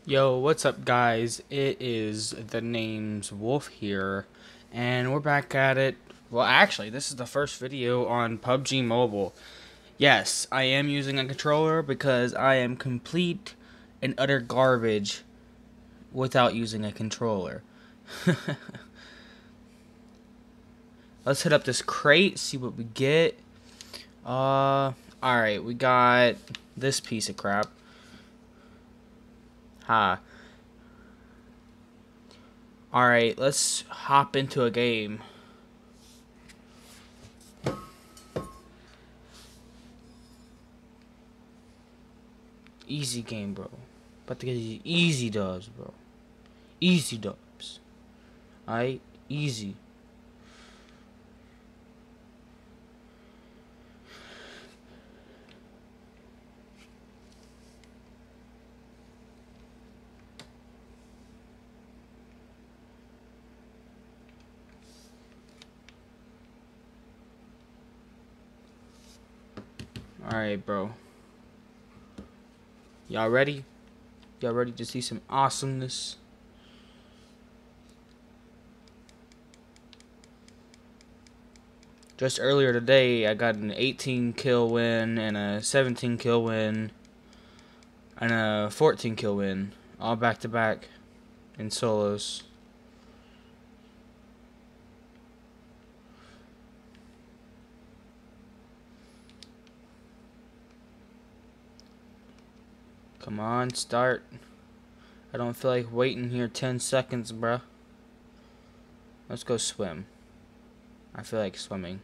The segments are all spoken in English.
Yo, what's up, guys? It is the name's Wolf here, and we're back at it. Well, actually, this is the first video on PUBG Mobile. Yes, I am using a controller because I am complete and utter garbage without using a controller. Let's hit up this crate, see what we get. Alright, we got this piece of crap. Ha. Alright, let's hop into a game. Easy game, bro. About to get these easy dubs, bro. Easy dubs. Alright? Easy. Alright, bro. Y'all ready? Y'all ready to see some awesomeness? Just earlier today, I got an 18 kill win and a 17 kill win and a 14 kill win, all back to back in solos. Come on, start. I don't feel like waiting here 10 seconds, bruh. Let's go swim. I feel like swimming.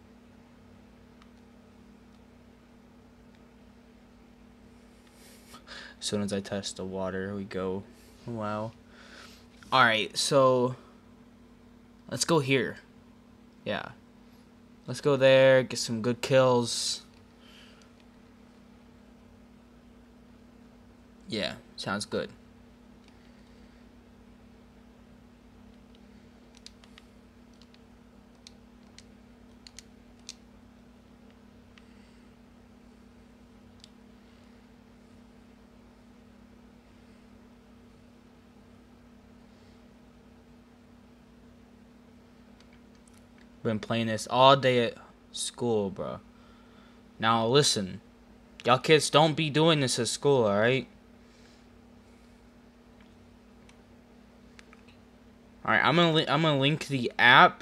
As soon as I touch the water, we go. Wow. Alright, so let's go here. Yeah. Let's go there, get some good kills. Yeah, sounds good. Been playing this all day at school, bro. Now listen, y'all kids don't be doing this at school, alright? Alright, I'm gonna link the app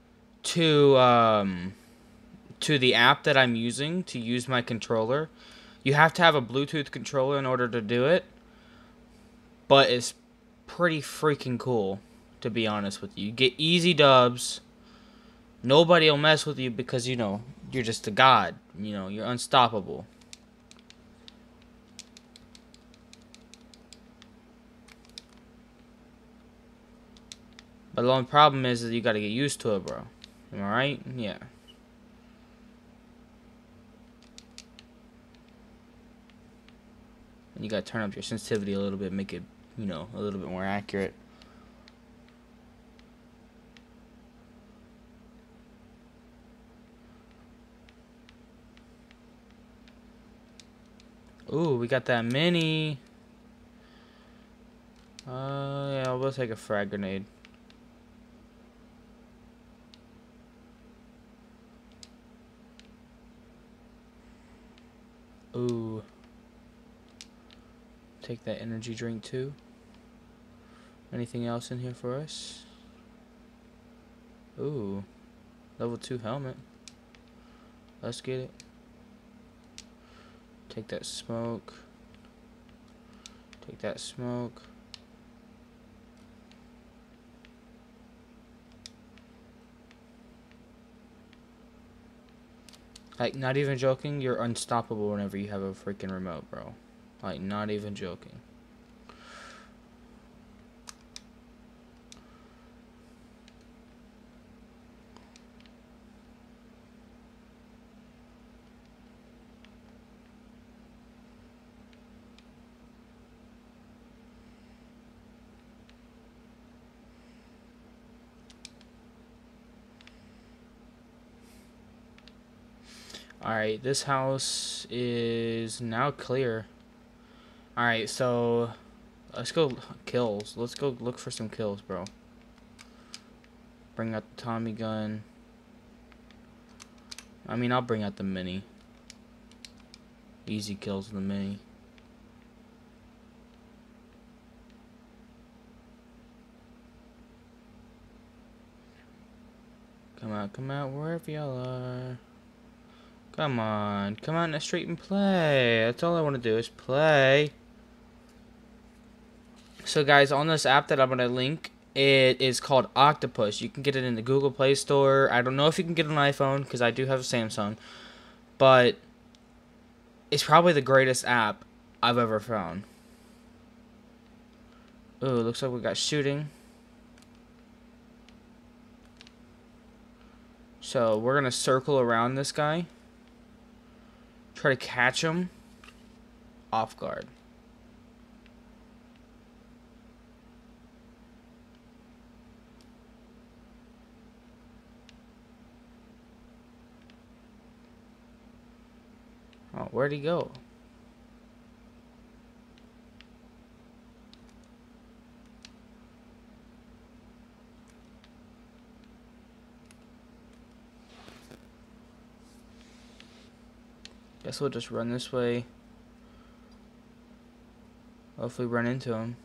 to the app that I'm using to use my controller. You have to have a Bluetooth controller in order to do it, but it's pretty freaking cool, to be honest with you. You get easy dubs. Nobody will mess with you because, you know, you're just a god. You know, you're unstoppable. But the only problem is that you gotta get used to it, bro. Am I right? Yeah. And you gotta turn up your sensitivity a little bit, make it, you know, a little bit more accurate. Ooh, we got that mini. Yeah, we'll take a frag grenade. Ooh. Take that energy drink too. Anything else in here for us? Ooh. Level 2 helmet. Let's get it. Take that smoke. Take that smoke. Like, not even joking, you're unstoppable whenever you have a freaking remote, bro. Like, not even joking. Alright, this house is now clear. Alright, so Let's go kills. Let's go look for some kills, bro. Bring out the Tommy gun. I mean, I'll bring out the mini. Easy kills with the mini. Come out, wherever y'all are. Come on, come out in the street and play. That's all I want to do is play. So guys, on this app that I'm going to link, it is called Octopus. You can get it in the Google Play Store. I don't know if you can get it on iPhone, because I do have a Samsung. But it's probably the greatest app I've ever found. Ooh, looks like we got shooting. So we're going to circle around this guy. Try to catch him off guard. Oh, where'd he go? Guess we'll just run this way. Hopefully run into him.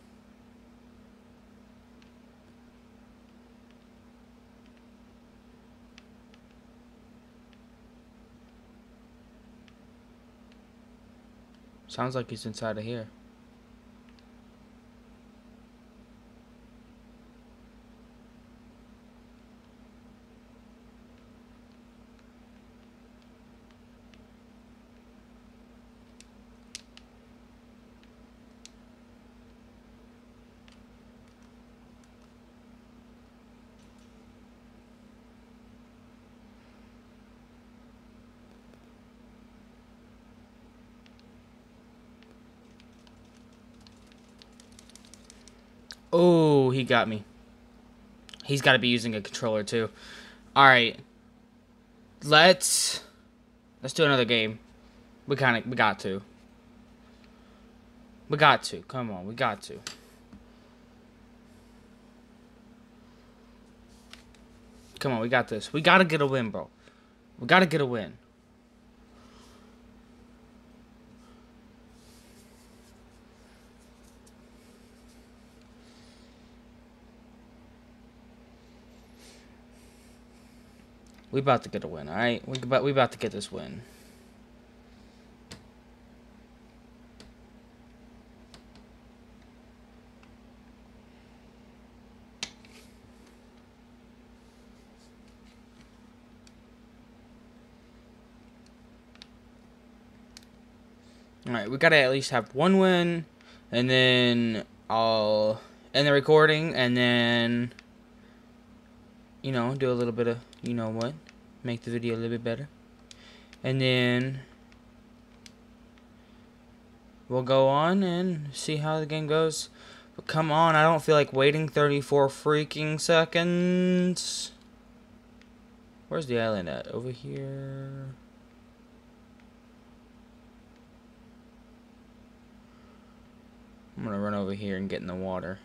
Sounds like he's inside of here. Oh, he got me. He's got to be using a controller too. All right, let's do another game. We got to. We got to. Come on, we got to. Come on, we got this. We gotta get a win, bro. We gotta get a win. We about to get a win, all right? We about to get this win. All right, we gotta at least have one win, and then I'll end the recording, and then do a little bit of what, make the video a little bit better, and then we'll go on and see how the game goes. But come on, I don't feel like waiting 34 freaking seconds. Where's the island at? Over here. I'm gonna run over here and get in the water.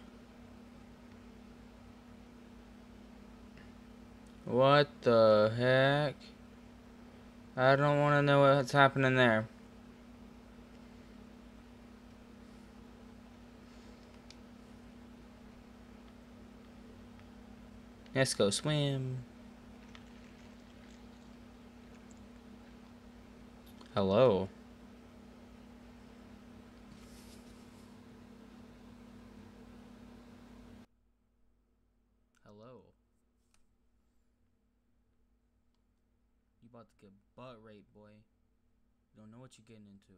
What the heck? I don't want to know what's happening there. Let's go swim. Hello. Hello. You about to get butt raped, boy. You don't know what you're getting into.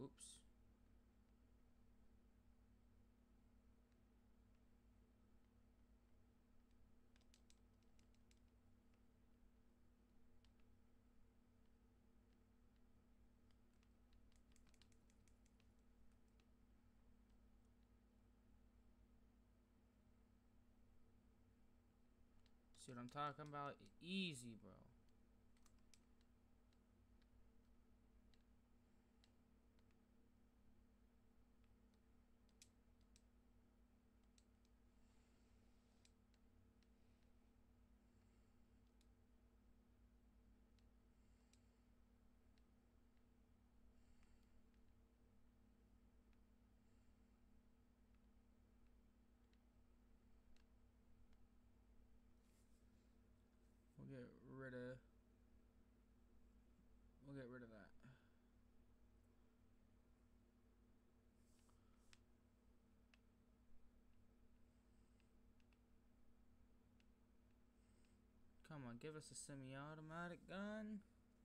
Oops. See what I'm talking about? Easy, bro. We'll get rid of that. Come on, give us a semi-automatic gun.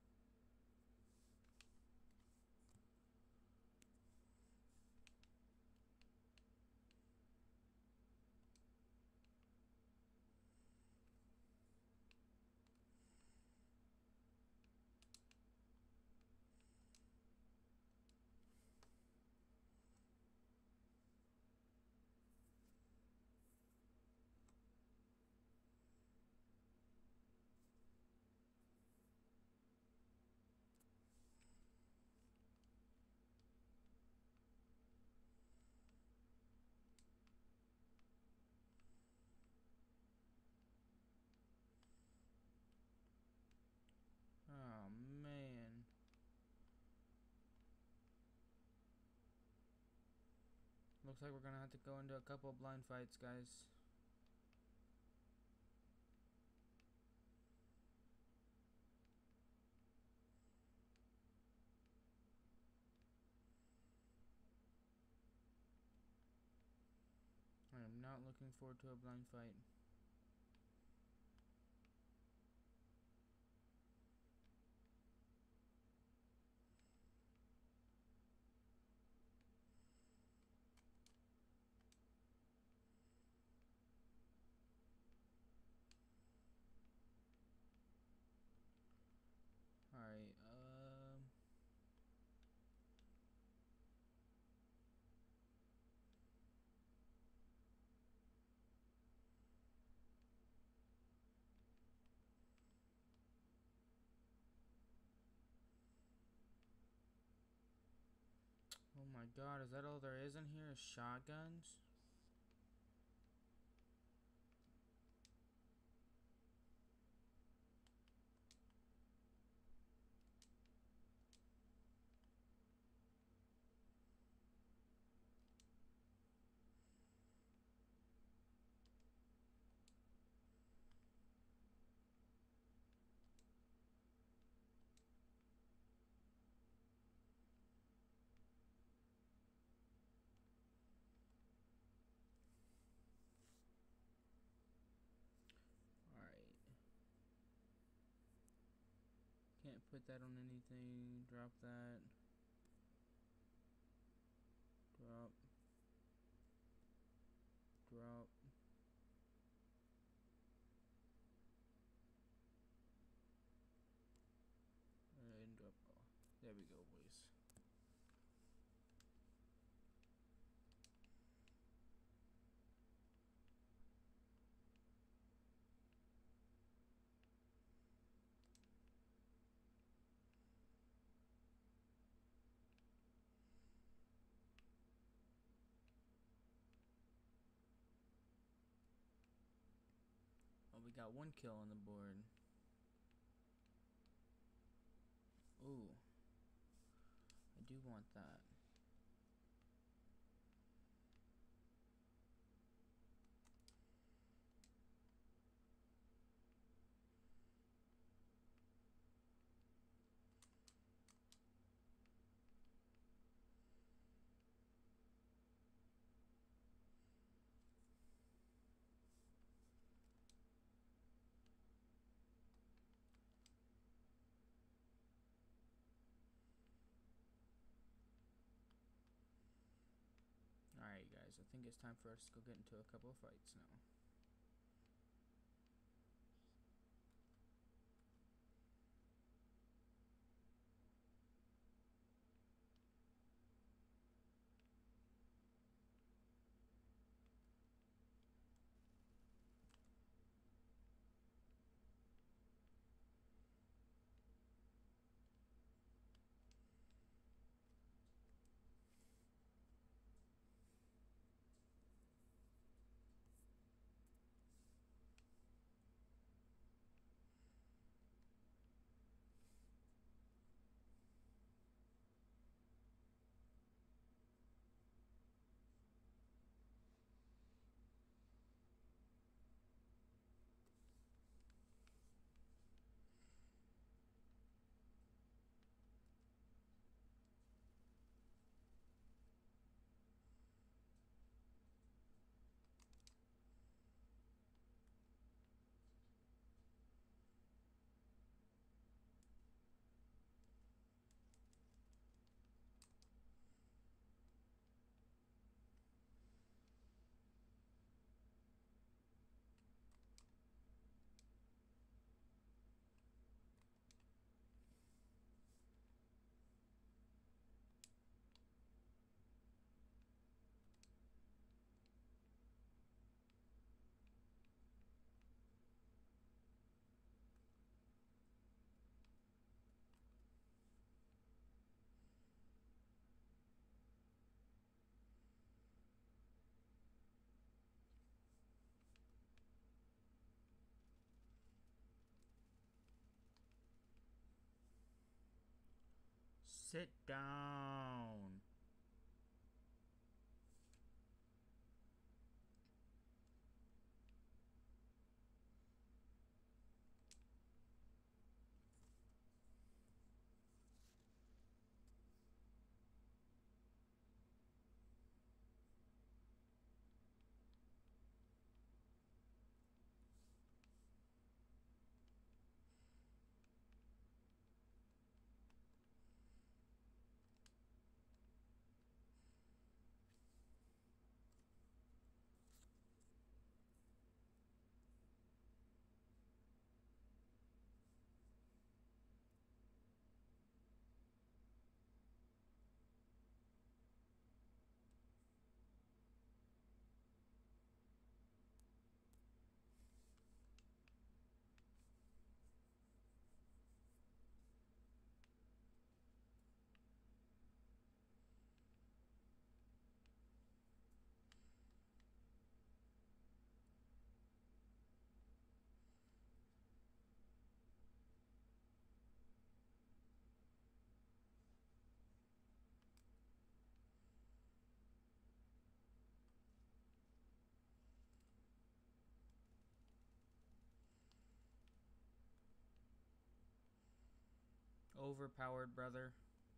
Oh man. Looks like we're gonna have to go into a couple of blind fights, guys. I am not looking forward to a blind fight. Alright, oh my god, is that all there is in here? Is shotguns? Alright. Can't put that on anything. Drop that. Drop. Drop. And drop. Oh, there we go, boys. Oh, we got one kill on the board. Ooh. I do want that. think it's time for us to go get into a couple of fights now. Sit down. Overpowered, brother.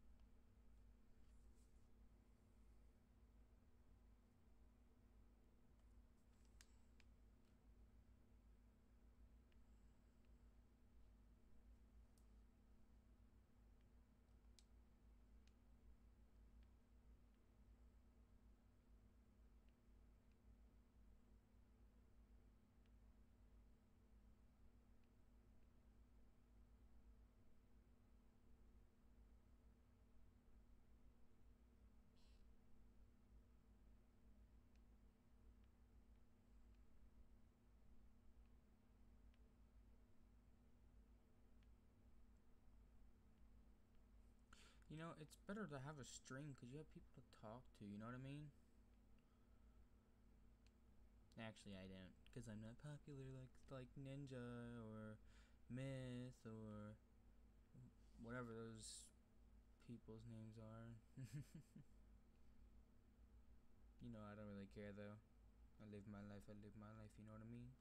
You know, it's better to have a stream because you have people to talk to, you know what I mean? Actually, I don't, because I'm not popular like Ninja or Myth or whatever those people's names are. You know, I don't really care though. I live my life, you know what I mean?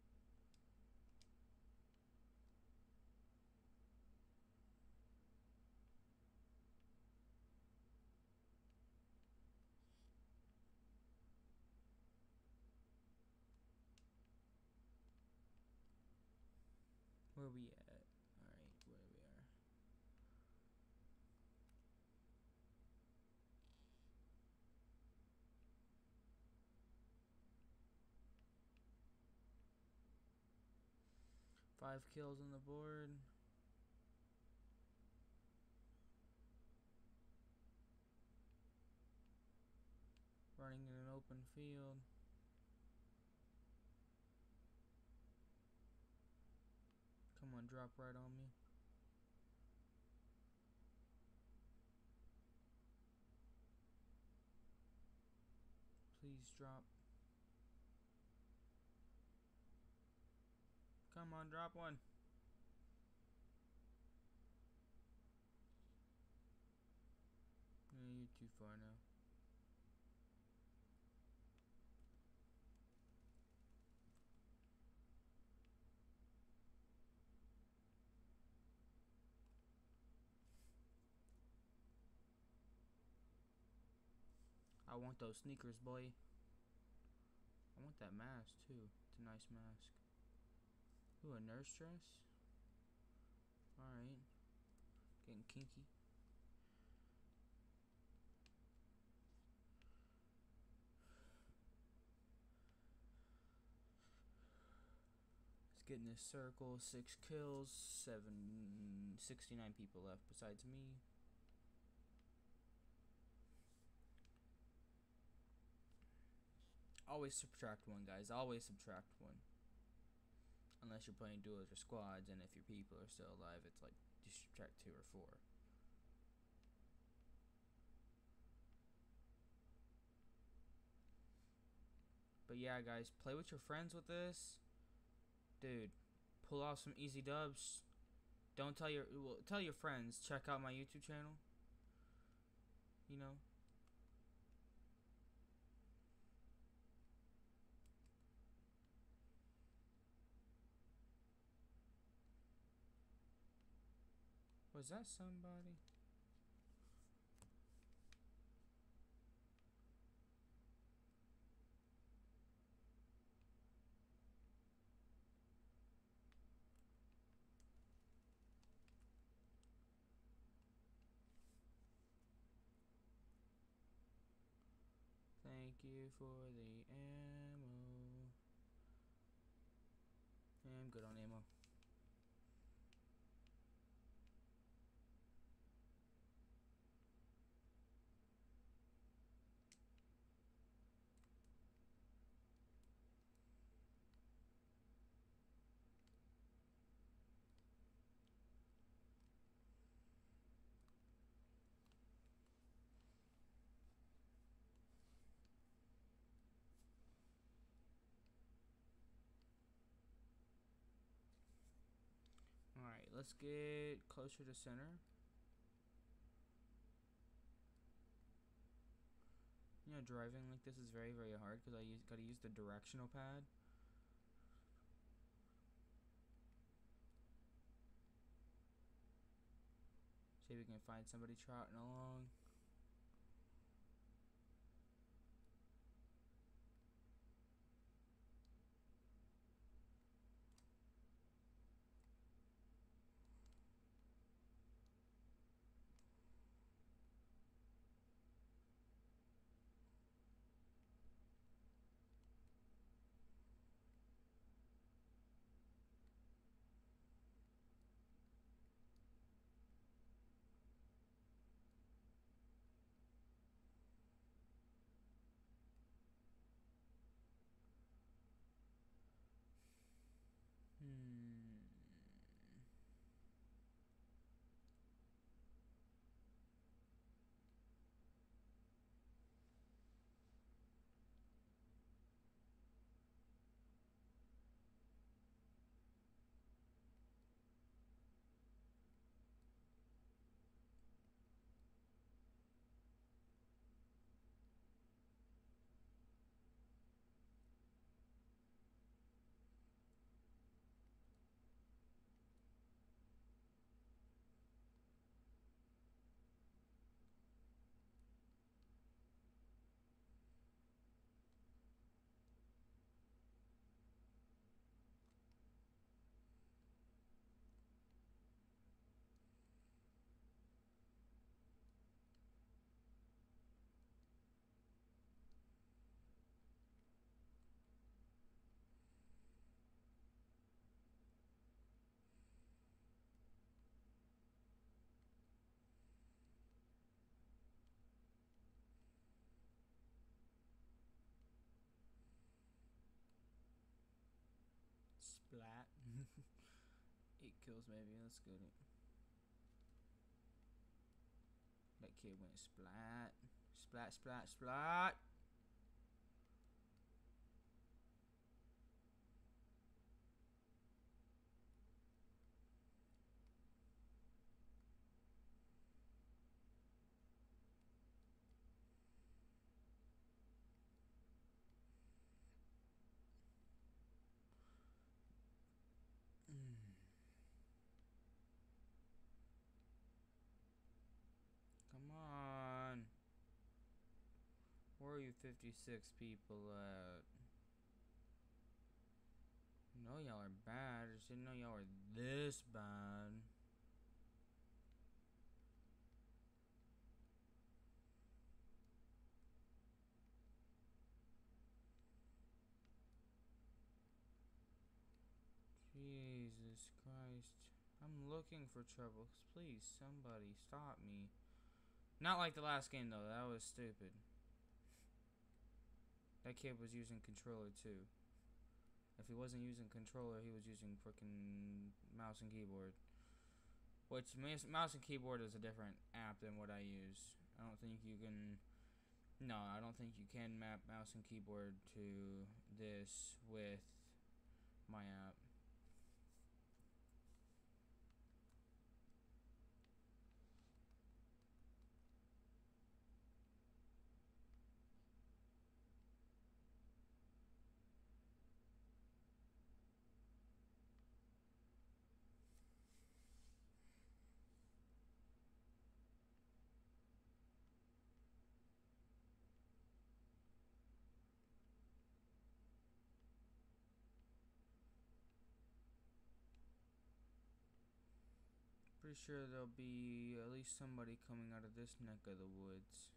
Where we at? Alright, where we are. 5 kills on the board. Running in an open field. Come on, drop right on me. Please drop. Come on, drop one. Yeah, you're too far now. I want those sneakers, boy. I want that mask too. It's a nice mask. Ooh, a nurse dress? Alright. Getting kinky. Let's get in this circle. 6 kills, 69 people left besides me. Always subtract one, guys. Always subtract one. Unless you're playing duos or squads, and if your people are still alive, it's like you subtract 2 or 4. But yeah, guys, play with your friends with this. Dude, pull off some easy dubs. Don't tell tell your friends, check out my YouTube channel. You know. Was that somebody? Thank you for the ammo. Yeah, I'm good on ammo. Alright, let's get closer to center. You know, driving like this is very, very hard because I gotta use the directional pad. See if we can find somebody trotting along. kills maybe. Let's get it. That kid went splat. Splat, splat, splat. Come on. Where are you 56 people at? No, y'all are bad. I just didn't know y'all were this bad. Jesus Christ. I'm looking for trouble. Please, somebody stop me. Not like the last game, though. That was stupid. That kid was using controller, too. If he wasn't using controller, he was using freaking mouse and keyboard. Which, mouse and keyboard is a different app than what I use. I don't think you can... No, I don't think you can map mouse and keyboard to this with my app. Pretty sure there'll be at least somebody coming out of this neck of the woods.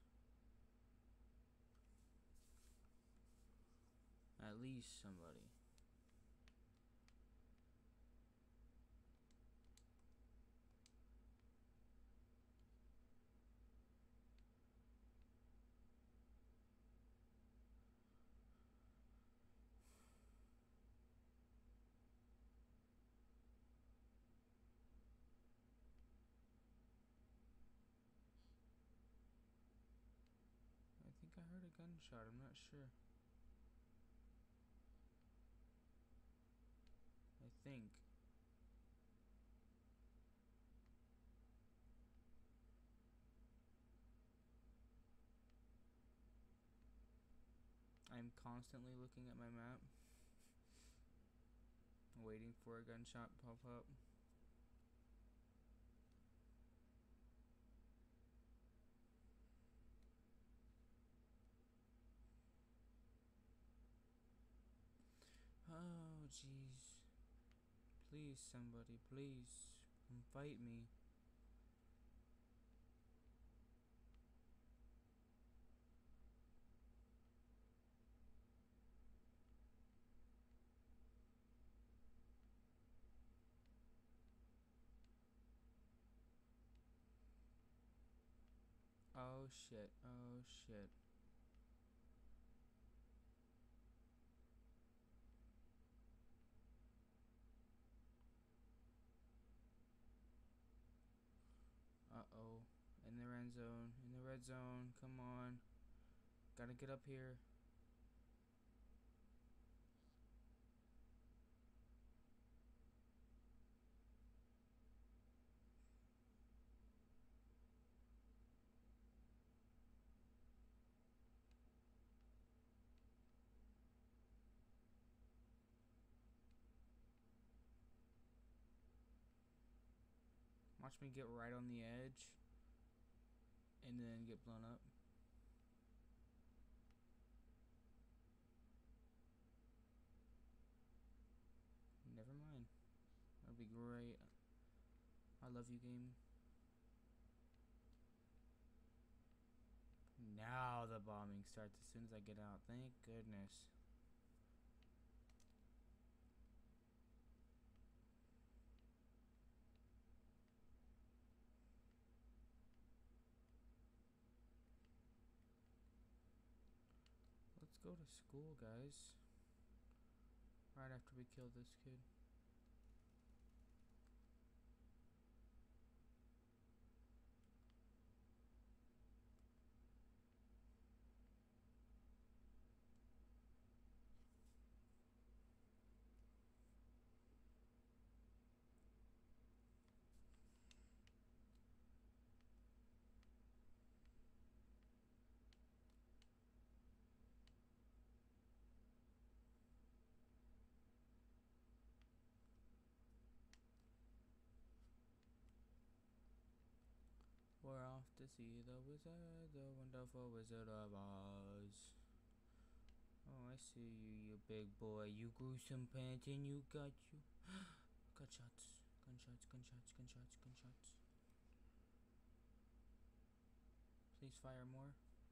At least somebody. I think I heard a gunshot, I'm not sure. I think. I'm constantly looking at my map, waiting for a gunshot to pop up. Oh, jeez. Please, somebody, please, come fight me. Oh, shit. Oh, shit. Uh-oh. In the red zone. In the red zone. Come on. Gotta get up here. Watch me get right on the edge and then get blown up. Never mind. That'll be great. I love you, game. Now the bombing starts as soon as I get out. Thank goodness. Let's go to school, guys. Right after we kill this kid. off to see the wizard, the wonderful Wizard of Oz. Oh, I see you, you big boy. You grew some pants and you got you. Gunshots, gunshots, gunshots, gunshots, gunshots. Please fire more.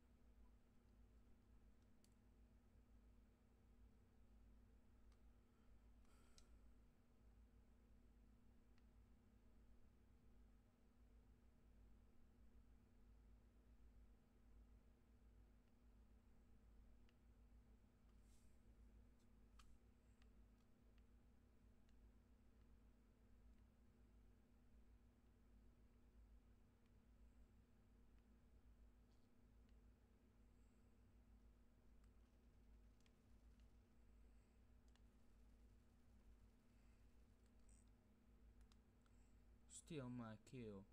Steal my kill.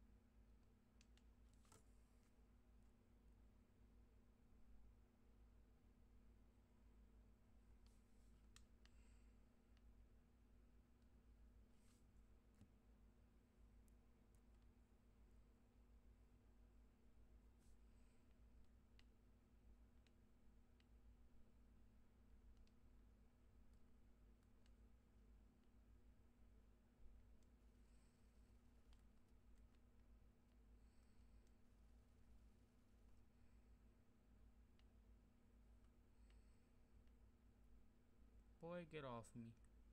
Boy, get off me.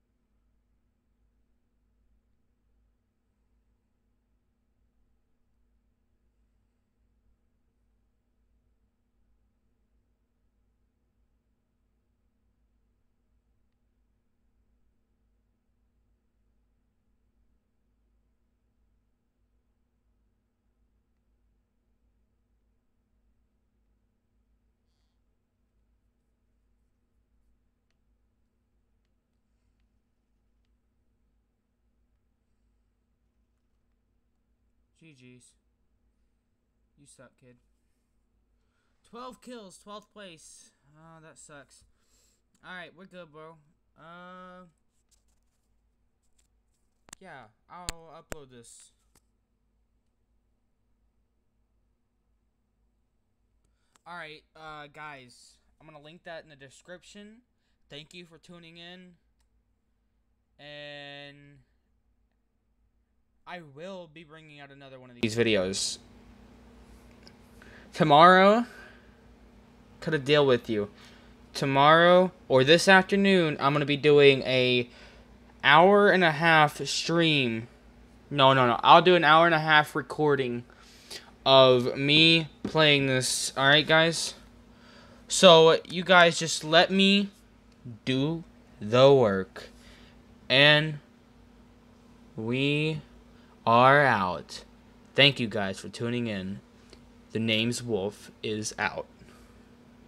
GG's. You suck, kid. 12 kills, 12th place. Oh, that sucks. Alright, we're good, bro. Yeah, I'll upload this. Alright, guys. I'm gonna link that in the description. Thank you for tuning in. And I will be bringing out another one of these videos. Tomorrow, cut a deal with you. Tomorrow, or this afternoon, I'm gonna be doing a hour-and-a-half stream. No. I'll do an hour-and-a-half recording of me playing this. Alright, guys? So, you guys just let me do the work. And we are out. Thank you guys for tuning in. The name's Wolf is out.